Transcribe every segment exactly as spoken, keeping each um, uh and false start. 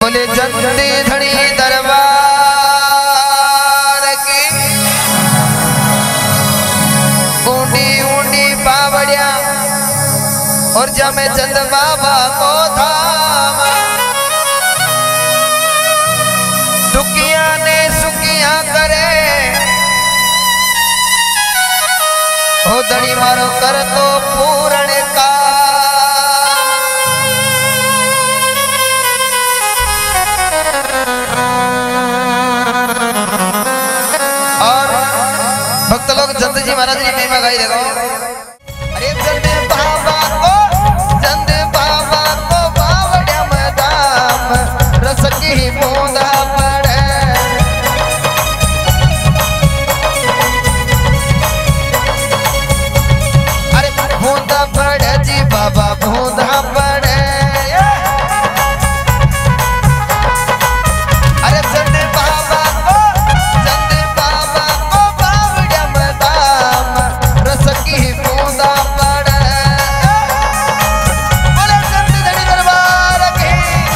बोले जंदी धड़ी दरबार की ऊंडी ऊंडी बावड़िया और जमे चंद बाबा को धाम दुखिया ने सुखिया करे हो धड़ी मारो कर तो पूर्ण का जंद जी महाराज जी महिमा गाई देखो। अरे जंद बाबा को जंद बाबा को बावड़िया में दाम रस की बूंदा पड़े। अरे बूंदा पड़े जी बाबा बूंदा पड़े। अरे जंद बाबा को जंद बाबा को बावड़िया में रस की बूंदा पड़े। बोले जंदी धड़ी दरबार की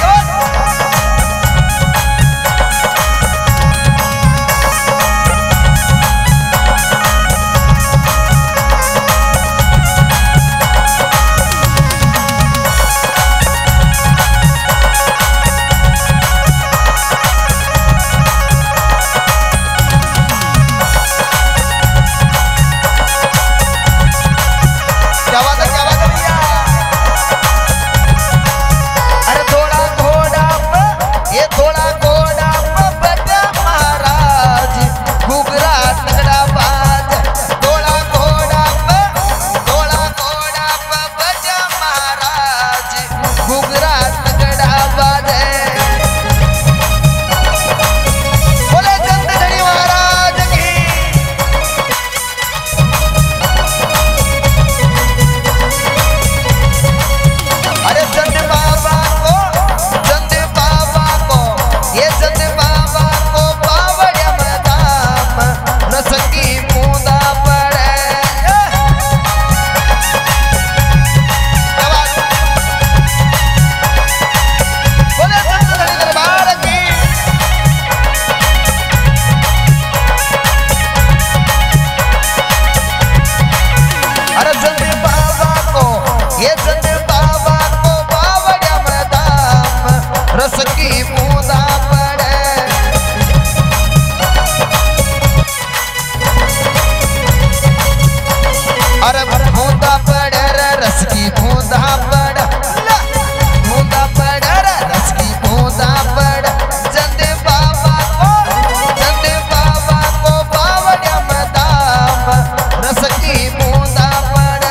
रस की बूंदा पड़े। अरे बूंदा पड़े रे रस की बूंदा पड़े बूंदा पड़े रे रस की बूंदा पड़े। जंद बाबा को जंद बाबा को बावड़िया में दाम रस की बूंदा पड़े।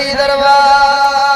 खड़ी दरबार।